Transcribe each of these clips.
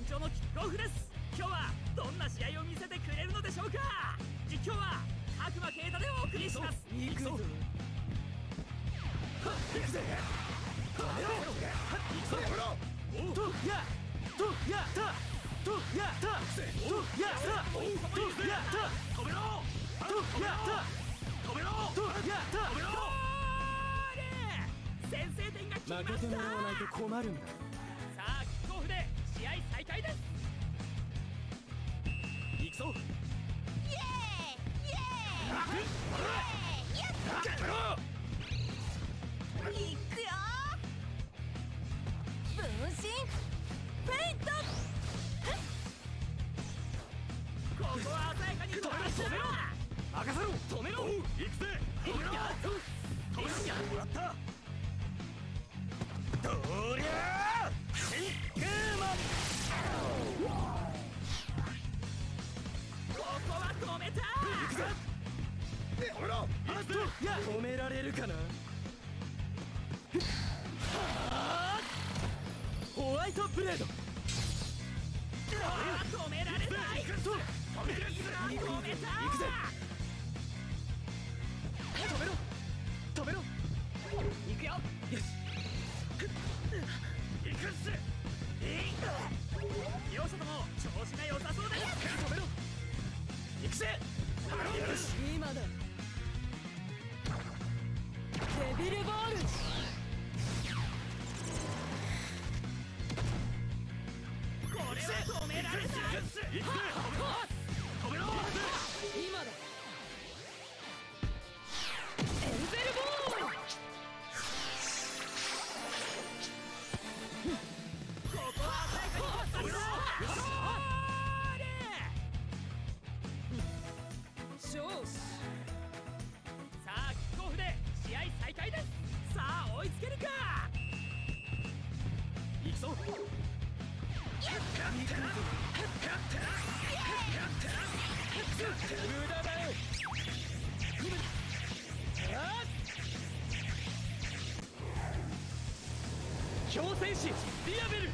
長のキックオフです。今日はどんな試合を見せてくれるのでしょうか。実況は角間啓太でお送りします。 行くぞ。行くぜ。止めろ。行くぞ。とやとやたとやたとやたとやた止めろ。 とやた止めろ。 とやた止めろ。先制点が決まった。 負けてもらわないと困るんだ。 さあキックオフで試合再開です。 行くぞ。 イエーイイエーイやったいくよ。分身フェイント。 ここは鮮やかに止めろ。 任せろ。止めろ。行くぜ。 止めろ。 よしもらった。どりゃーシンクーマン。 ここは止めた。 行くぜ。止めろ。止められるかな。ホワイトブレード。 止められない。 止めた。 行くぜ。止めろ。止めろ。 行くよ。 よし。行くっす。 両者とも調子が良さそうです。 止めろ。行くぜ。よし。今だ。デビルボール。 これは止められない。 行くぜ。止めろ。今だ。エンゼルボール。 ここは鮮やかに突破した。 よし。 さあキックオフで試合再開です。さあ追いつけるか。 行くぞ。無駄だよ。強戦士ディアベル。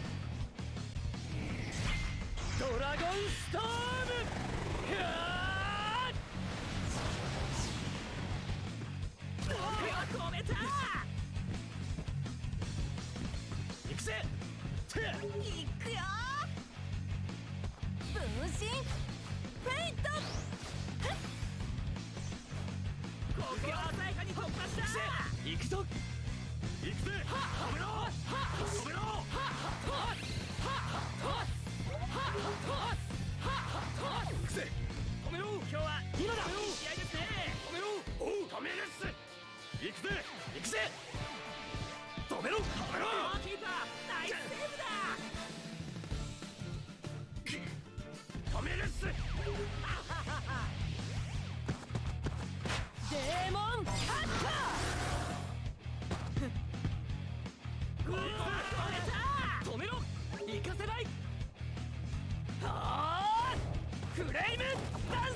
ドラゴンストーム。 止めた。 行くぜ。 いくよ。分身フェイント。 ここは鮮やかに突破した。 行くぞ。行くぜ。止めろ。止めろ。行くぜ。 止めろ。今日は今だ。 いい試合ですね。 止めろ。おう。止めるっす。行くぜ。行くぜ。止めろ。止めろ。 キーパーナイスセーブだ。 止めるっす。デーモンカッター。止めろ。行かせない。はあ。フレームダンス。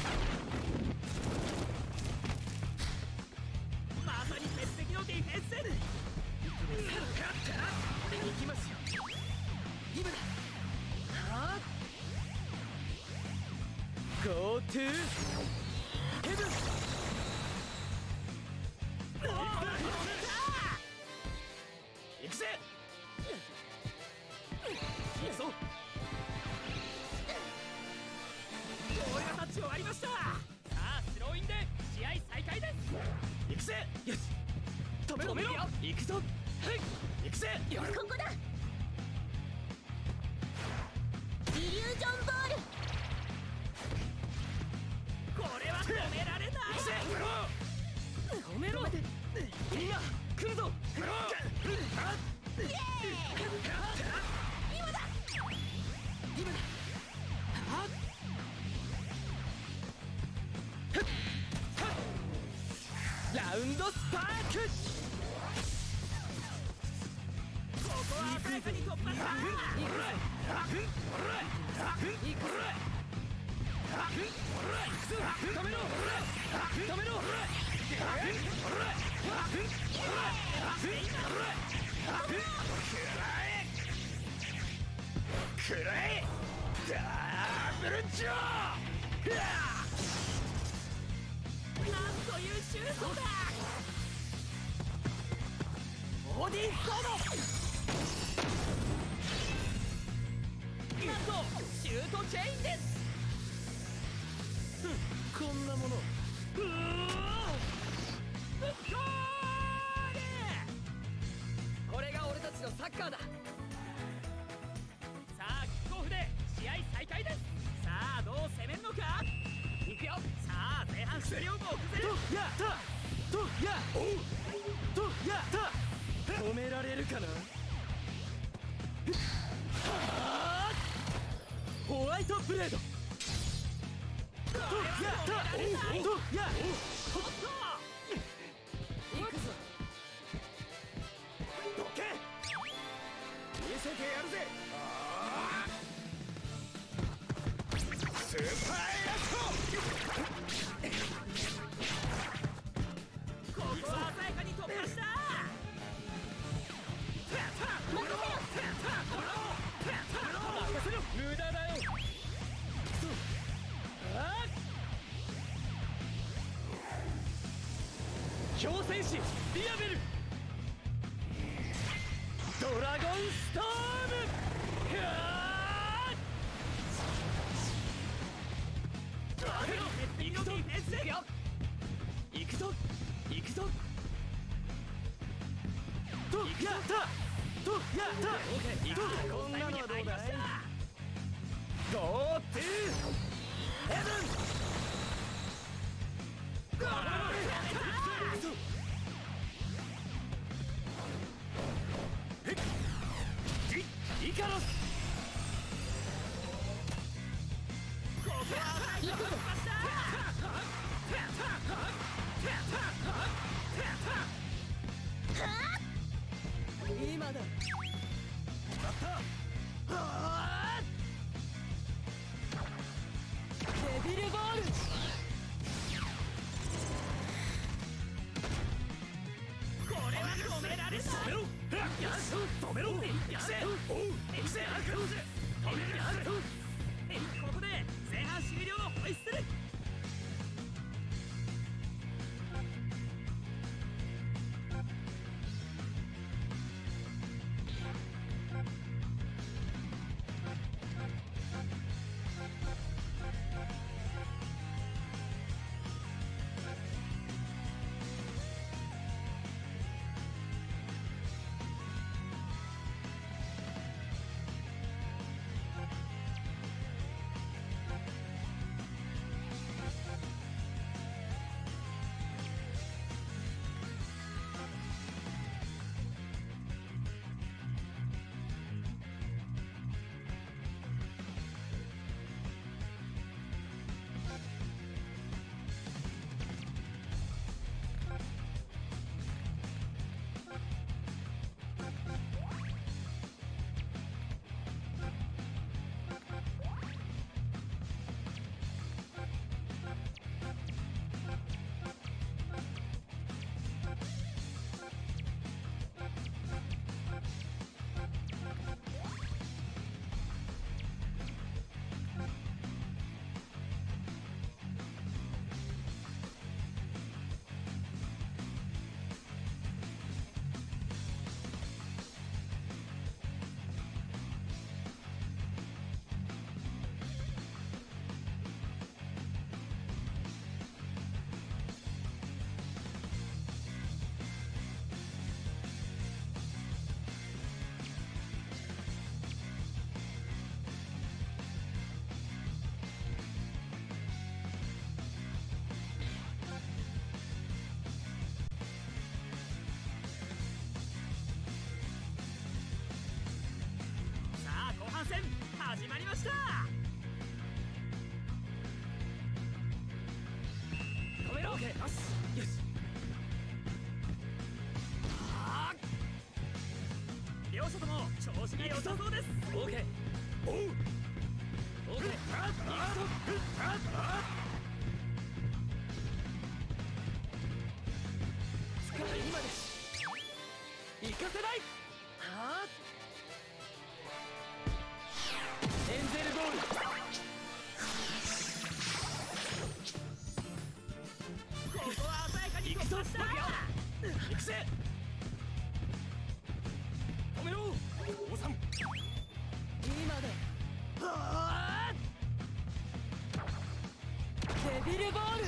まさに鉄壁のディフェンス。 行きますよ。今だ。はあ。Go to heaven。行くぜ。行くぞ。 ボールがタッチ終わりました。さあスローインで試合再開です。 行くぜ。よし。止めろ。行くぞ。行くぜ。 ここだ。イリュージョンボール。 これは止められない。 止めろ。みんな来るぞ。 イエーイ。今だ。 ラウンドスパーク。 ここは鮮やかに突破した。 止めろ。 くらえダブルジョー。 なんというシュートだ。ボディーコード。なんとシュートチェインです。 こんなもの。 ゴール。これが俺たちのサッカーだ。さあキックオフで試合再開です。さあどう攻めるのか。いくよ。さあ前半終了も遅れる。 やったとやおうとやった止められるかな。ホワイトブレードとやったおうとやおうおっと行くぞ。 どけ見せてやるぜ。スーパーエアコここは鮮やかに突破した。 無駄だよ。強戦士リアベルドラゴンストーム。 鉄壁のディフェンス。 行くぞ行くぞとやったとやったとこんなのはどうだい。ゴーティーヘブンイカロス。 ここは行くぞ。今だ。デビルボール。これは止められない。 止めろ止めろここで前半終了をホイッスル。戦始まりました。止めろ。よしよし。両者とも調子が良さそうです。オーケー。おう。オーケー。行くぞ。使い今です。行かせない。はあ。 ました。 行くぜ。止めろ。王さん。 今だ。 はあ。 デビルボール。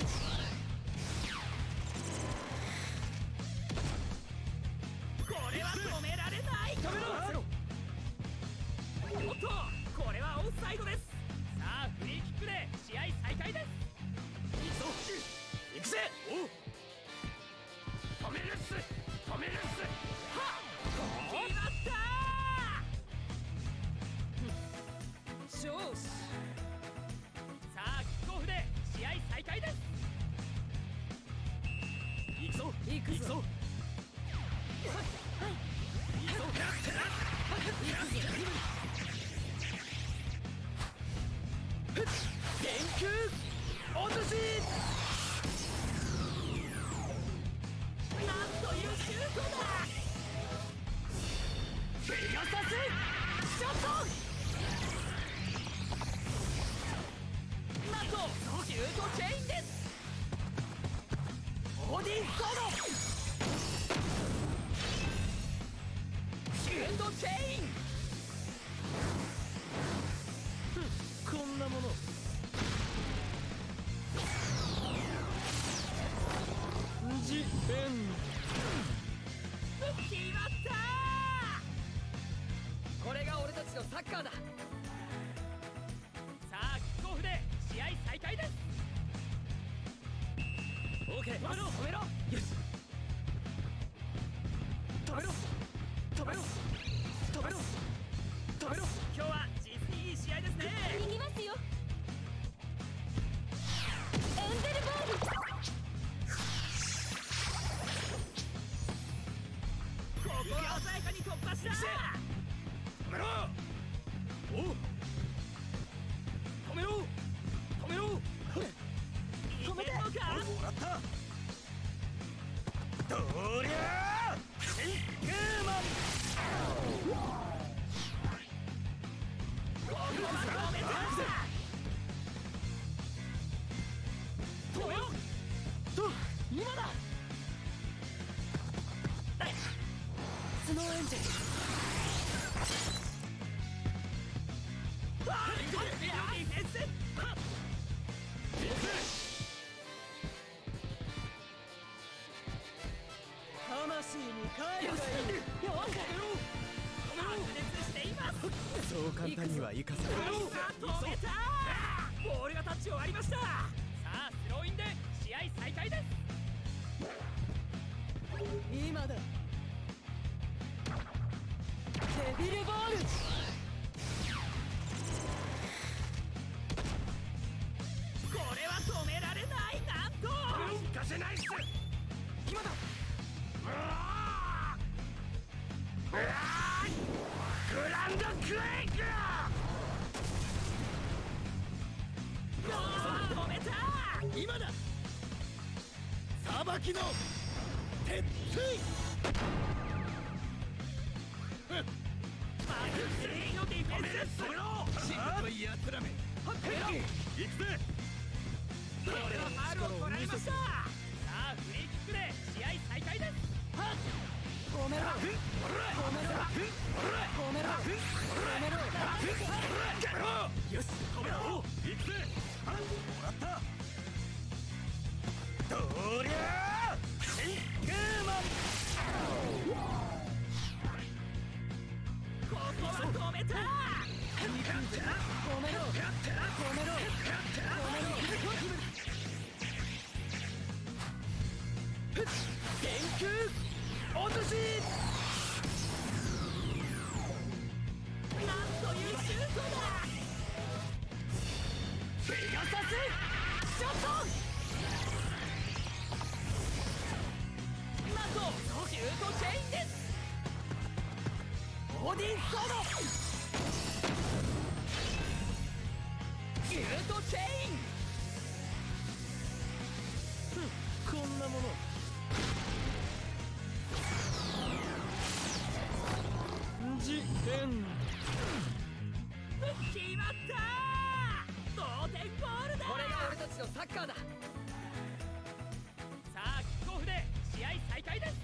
これは止められない。 止めろ。 おっと、これはオフサイドです。さあフリーキックで試合再開です。 行くぞ。行くぜ。おう。止めるっす。止めるっす。 はっ、決まったー。 勝負。 さあキックオフで試合再開です。 行くぞ。 行くぞ。 行くぞ。行くぞ。電空落とし。 なんというシュートだ。 ペガサスショット。なんとシュートチェインです。オーディンソード。シュートチェイン。 こんなもの。ジエン。 決まったー。 これが俺たちのサッカーだ。 さあキックオフで試合再開です。 オーケー。 止めろ。止めろ。 よし。止めろ。止めろ。止めろ。止めろ。 今日は実にいい試合ですね。 行きますよ。エンゼルボール。 ここは鮮やかに突破した。 止めろ。おう。止めろ。止めろ。 止めてんのか。 もらった。どりゃー。シンクーマン。 ここは止めた。 止めろ。と今だ。スノーエンジン。 ディフェンス。 魂に帰るがいい。 白熱しています。 そう簡単にはいかせない。 さあ止めた。ボールがタッチを割りました。さあスローインで試合再開です。 今だ。デビルボール。 これは止められない。なんと行かせないっす。今だ。グランドクエイク。 止めた。 今だ。さばきの鉄槌。 まず全員のディフェンス。 止めろ。しぶといやつらめ。行くぜ。 これはファウルを取られました。さあフリーキックで試合再開です。 止めろ。止めろ。止めろ。止めろ。 よし、止めろ。行くぜ。もらった。どりゃー。シンクーマン。 ここは止めた。 止めろ。止めろ。 電空落とし。 なんというシュートだ。 ペガサスショット。なんとシュートチェインです。オーディンソード。シュートチェイン。 こんなもの。ジエン。 決まったー。同点ゴールだ。 これが俺たちのサッカーだ。 さあキックオフで試合再開です。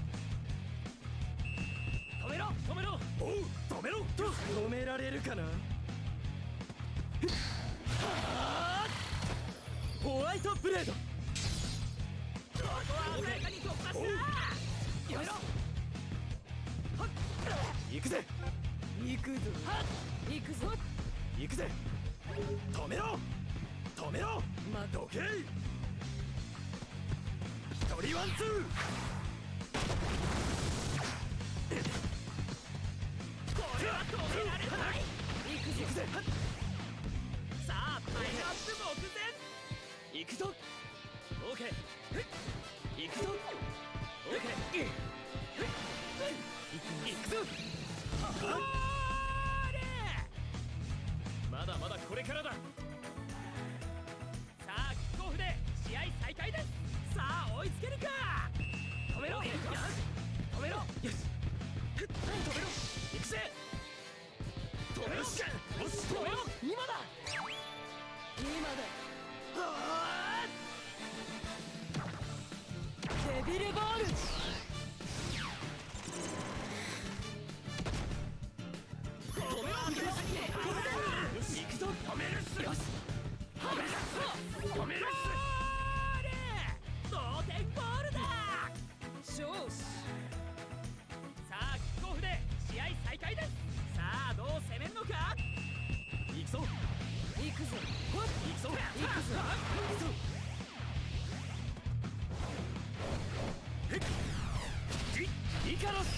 止めろ止めろ。 おう止めろと止められるかな。ホワイトブレード。 ここは鮮やかに突破した。やめろ。 行くぜ行くぞ行くぞ。 行くぜ。止めろ止めろ。どけ。一人ワンツー。 これは止められない。 行くぜ。 さあタイムアップ目前。 行くぞ。オーケー。行くぞ。オーケー。行くぞ。 ゴール。 まだまだこれからだ。 さあキックオフで試合再開です。さあ追いつけるか。止めろ止めろ。 よし止めろ。行くぜ。止めろ。よし止めろ。 今だ今だ。デビルボール。 止めろ。 行くぞ。止めるっす。よし止めるっす。 同点ゴールだ。 勝負。 さあキックオフで試合再開です。さあどう攻めんのか。 行くぞ。 行くぞ行くぞ。 行くぞ。 イカロス。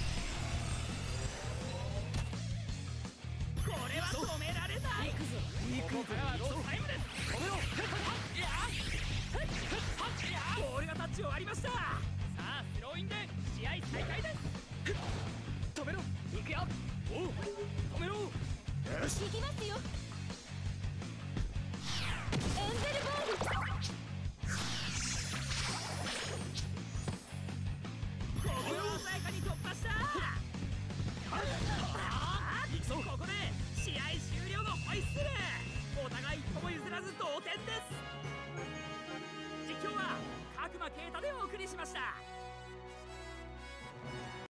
これは止められない。 行くぞここからはロータイムです。 止めろ。 ボールがタッチを割りました。さあスローインで試合再開です。 止めろ。 行くよ。 おう止めろ。よし行きますよ。エンゼルボール。 ここは鮮やかに突破した。 行くぞ。 ここで試合終了のホイッスル。お互い一歩も譲らず同点です。実況は角間啓太でお送りしました。